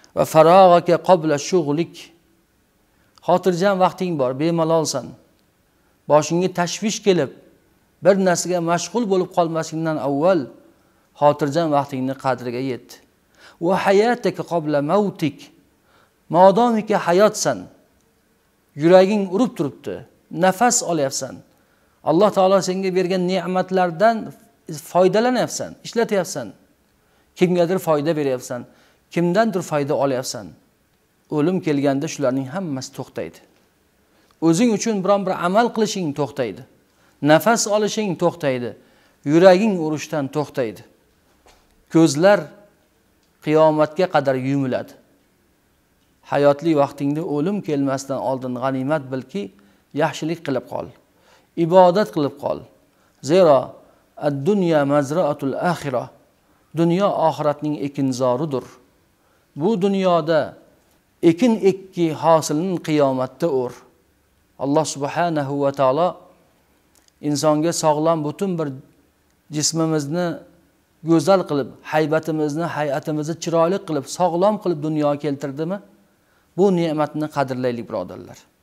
va farog'aka qabla shughlik. Xotirjam vaqting bor, bemalolsan. Boshingga tashvish kelib, bir narsaga mashg'ul bo'lib qolmasingdan avval xotirjam vaqtingni qadriga yet. Va hayataka qabla mautik. Modomiki hayotsan, yuraging urib turibdi, nafas olyapsan. Alloh taolo senga bergan ne'matlardan foydalanyapsan, ishlatyapsan. Kimgadir foyda beryapsan, kimdandir foyda olyapsan. O'lim kelganda shularning hammasi to'xtaydi. O'zing uchun biron bir amal qilishing to'xtaydi. Nafas olishing to'xtaydi. Yuraging urishdan to'xtaydi. Ko'zlar qiyomatga qadar yumiladi. Hayotli vaqtingda o'lim kelmasdan oldin g'animat bilki, yaxshilik qilib qol. Ibodat qilib qol. Zero ad-dunya mazra'atul axirah. Dunyo oxiratning ekinzoridir. Bu dunyoda ekin ekki hosilini qiyomatda o'r. Alloh subhanahu va taolo insonga sog'lom butun bir jismimizni go'zal qilib, haybatimizni, hay'atimizni chiroyli qilib, sog'lom qilib dunyoga keltirdimi? Bu ne'matni qadrlaylik, birodarlar.